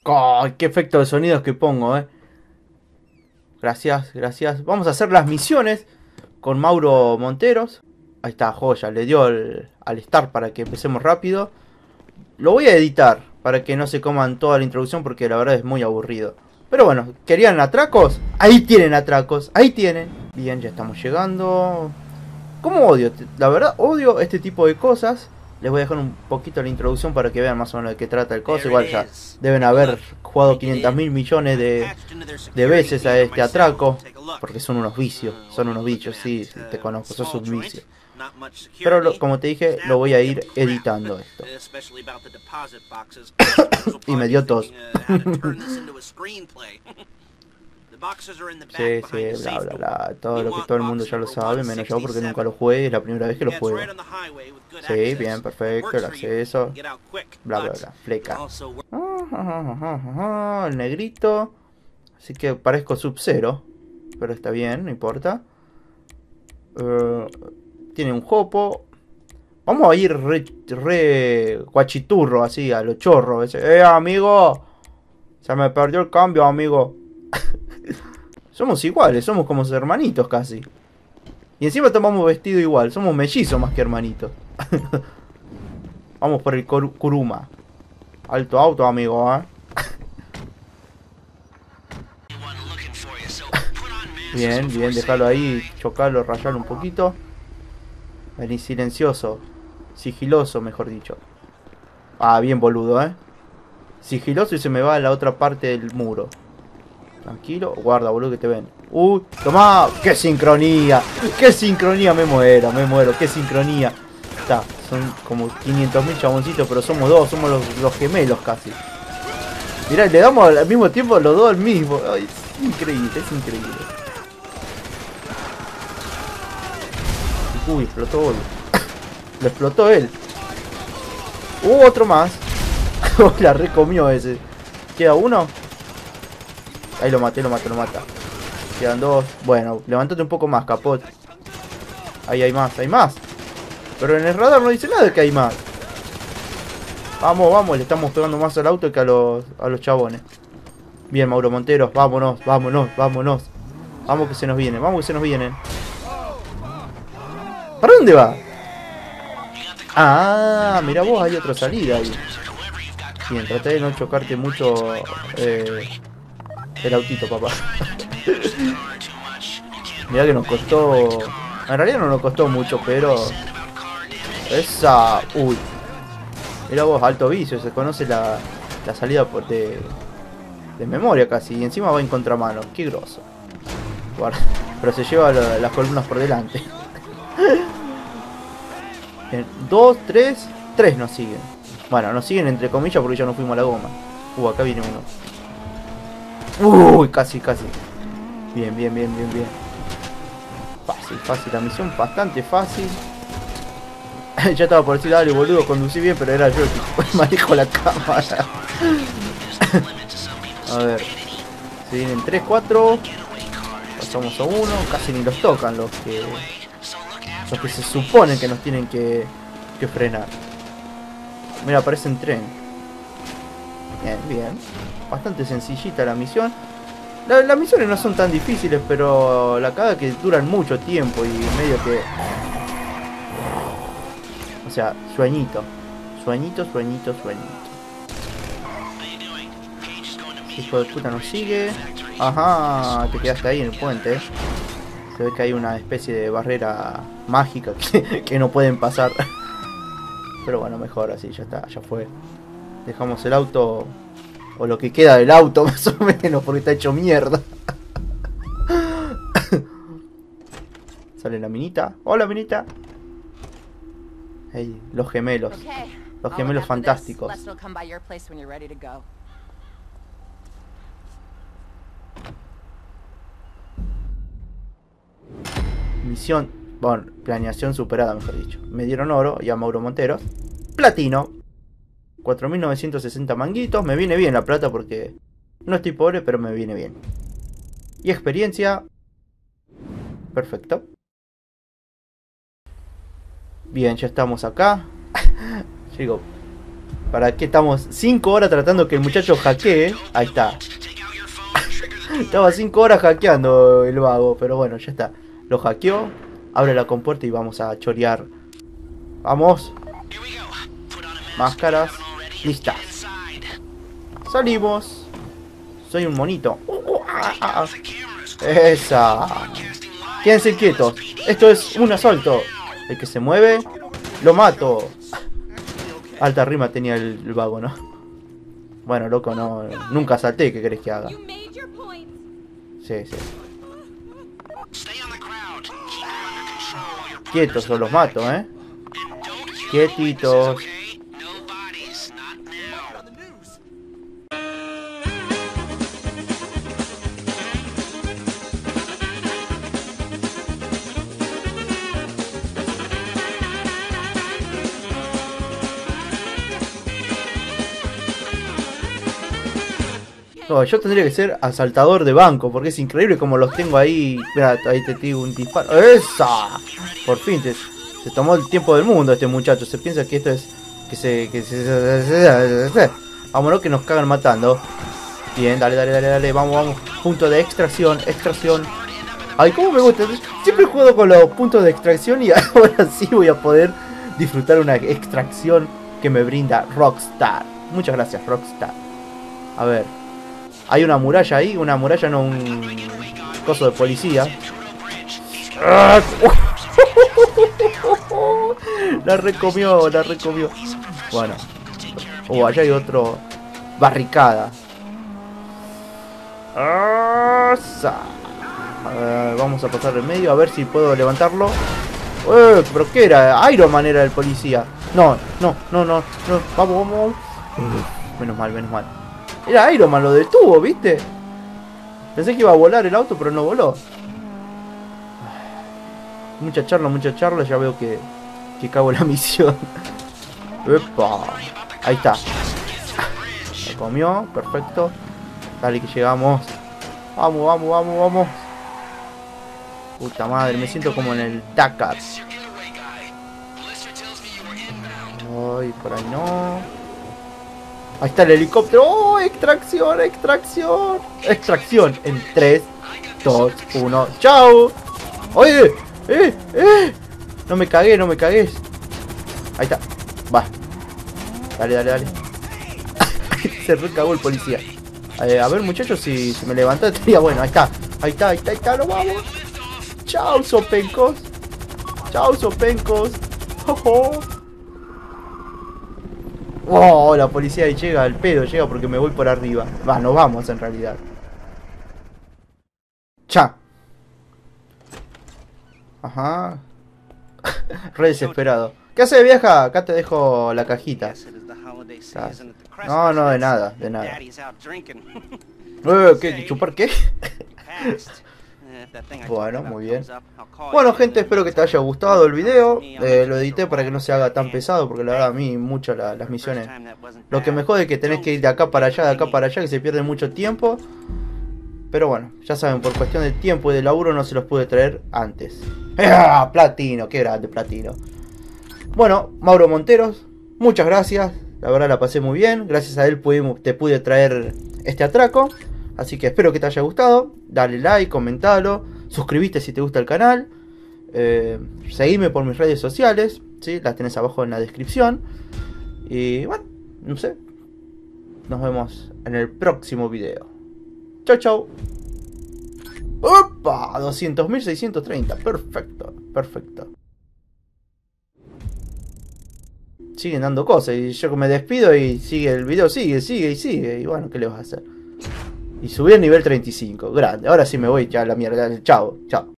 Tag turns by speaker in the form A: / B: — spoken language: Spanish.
A: ¡Oh, qué efecto de sonidos que pongo, Gracias, gracias. Vamos a hacer las misiones con Mauro Monteros. Ahí está, joya. Le dio al start para que empecemos rápido. Lo voy a editar para que no se coman toda la introducción porque la verdad es muy aburrido. Pero bueno, ¿querían atracos? Ahí tienen atracos, ahí tienen. Bien, ya estamos llegando. ¿Cómo odio? La verdad, odio este tipo de cosas. Les voy a dejar un poquito la introducción para que vean más o menos de qué trata el coso. Igual ya deben haber jugado 500.000 millones de veces a este atraco. Porque son unos vicios, son unos bichos, sí, sí, te conozco, sos un vicio. Pero como te dije, lo voy a ir editando esto. Y me dio tos. Sí, sí, bla, bla, bla. Todo lo que todo el mundo ya lo sabe, menos yo porque nunca lo jugué, es la primera vez que lo juego. Sí, bien, perfecto, el acceso. Bla, bla, bla, fleca. El negrito. Así que parezco Sub-Zero. Pero está bien, no importa. Tiene un jopo. Vamos a ir re guachiturro, así, a lo chorro. Amigo. Se me perdió el cambio, amigo. Somos iguales, somos como hermanitos casi. Y encima tomamos vestido igual, somos mellizos más que hermanitos. Vamos por el Kuruma. Alto auto, amigo, Bien, bien, déjalo ahí, chocarlo, rayarlo un poquito. Vení silencioso. Sigiloso, mejor dicho. Ah, bien boludo, Sigiloso y se me va a la otra parte del muro. Tranquilo, guarda, boludo, que te ven. Tomá, qué sincronía. Qué sincronía, me muero, qué sincronía. Está, son como 500.000 chaboncitos, pero somos dos, somos los gemelos casi. Mirá, le damos al mismo tiempo los dos al mismo. Ay, es increíble, es increíble. Uy, explotó él. Lo explotó él. Otro más. La recomió ese. ¿Queda uno? Ahí lo maté, lo mata. Quedan dos. Bueno, levántate un poco más, capot. Ahí hay más, hay más. Pero en el radar no dice nada de que hay más. Vamos, vamos, le estamos pegando más al auto que a los chabones. Bien, Mauro Monteros, vámonos. Vamos que se nos vienen, ¿Para dónde va? Ah, mira vos, hay otra salida ahí. Bien, traté de no chocarte mucho el autito, papá. Mirá que nos costó... En realidad no nos costó mucho, pero... Esa... Uy. Mirá vos, alto vicio, se conoce la salida de memoria casi. Y encima va en contramano, qué grosso. Guarda. Pero se lleva las columnas por delante. 2, 3, 3 nos siguen. Bueno, nos siguen entre comillas porque ya no fuimos a la goma. Acá viene uno. Uy, casi. Bien. Fácil, la misión bastante fácil. Ya estaba por decir, dale boludo, conducí bien, pero era yo el que manejo la cámara. A ver. Se vienen 3, 4. Pasamos a uno, casi ni los tocan los que se suponen que nos tienen que frenar. Mira, aparece un tren. Bien. Bastante sencillita la misión. Las misiones no son tan difíciles, pero la caga que duran mucho tiempo y medio que... O sea, sueñito. Sueñito. Hijo de puta nos sigue. Ajá, te quedaste ahí en el puente. Se ve que hay una especie de barrera mágica que no pueden pasar. Pero bueno, mejor así, ya está, ya fue. Dejamos el auto, o lo que queda del auto más o menos, porque está hecho mierda. Sale la minita. Hola, minita. Hey, los gemelos. Los gemelos fantásticos. Misión, bueno, planeación superada, mejor dicho. Me dieron oro y a Mauro Monteros platino. 4.960 manguitos. Me viene bien la plata porque no estoy pobre, pero me viene bien. Y experiencia. Perfecto. Bien, ya estamos acá. Digo, ¿Para qué estamos 5 horas tratando que el muchacho hackee? Ahí está. Estaba 5 horas hackeando el vago, pero bueno, ya está. Lo hackeó, abre la compuerta y vamos a chorear. Vamos. Máscaras. Listas. Salimos. Soy un monito. Esa. Quédense quietos. Esto es un asalto. El que se mueve, lo mato. Alta rima tenía el vago, ¿no? Bueno, loco, no. Nunca salté. ¿Qué querés que haga? Sí, sí. Quietos o los mato, ¿eh? Quietitos. No, yo tendría que ser asaltador de banco, porque es increíble como los tengo ahí. Mira, ahí te tiro un disparo. ¡Esa! Por fin, se tomó el tiempo del mundo este muchacho. Se piensa que esto es... Vámonos que nos cagan matando. Bien, dale, dale, dale, dale. Vamos, vamos. Punto de extracción, extracción. Ay, cómo me gusta. Siempre juego con los puntos de extracción y ahora sí voy a poder disfrutar una extracción que me brinda Rockstar. Muchas gracias, Rockstar. A ver. Hay una muralla ahí, una muralla, no un coso de policía. La recomió, la recomió. Bueno. Allá hay otro. Barricada. Vamos a pasar en medio a ver si puedo levantarlo. ¿Pero qué era? Iron Man era el policía. No, no, no, no, no. Vamos, vamos. Menos mal, menos mal. Era Iron Man, lo detuvo, ¿viste? Pensé que iba a volar el auto, pero no voló. Mucha charla, ya veo que cago la misión. ¡Epa! Ahí está. Se comió, perfecto. Dale que llegamos. Vamos, vamos, vamos, vamos. Puta madre, me siento como en el Dakar. Ay, por ahí no. Ahí está el helicóptero. ¡Oh! Extracción, extracción. Extracción en 3, 2, 1. ¡Chao! ¡Oye! No me cagué, no me cagué. Ahí está. Va. Dale, dale, dale. Se recagó el policía. A ver, muchachos, si me levanta estaría bueno. Ahí está. Ahí está, ahí está, ahí está. ¡Lo vamos! ¡Chao, sopencos! ¡Chao, sopencos! ¡Jojo! Oh, la policía ahí llega al pedo, llega porque me voy por arriba. Va, nos vamos en realidad. Cha. Ajá. Re desesperado. ¿Qué haces, vieja? Acá te dejo la cajita. No, no, de nada, de nada. ¿Qué? ¿Chupar qué? Bueno, muy bien. Bueno, gente, espero que te haya gustado el video. Lo edité para que no se haga tan pesado, porque la verdad a mí mucho las misiones. Lo que me jode es que tenés que ir de acá para allá, que se pierde mucho tiempo. Pero bueno, ya saben, por cuestión de tiempo y de laburo no se los pude traer antes. ¡Ah! Platino, qué grande Platino. Bueno, Mauro Monteros, muchas gracias. La verdad la pasé muy bien. Gracias a él te pude traer este atraco. Así que espero que te haya gustado. Dale like, comentalo. Suscríbete si te gusta el canal. Seguime por mis redes sociales, ¿sí? Las tenés abajo en la descripción. Y bueno, no sé. Nos vemos en el próximo video. Chau, chau. ¡Opa! 200.630. Perfecto, perfecto. Siguen dando cosas y yo me despido y sigue el video, sigue. Y bueno, ¿qué le vas a hacer? Y subí al nivel 35. Grande. Ahora sí me voy ya a la mierda. Chao, chao.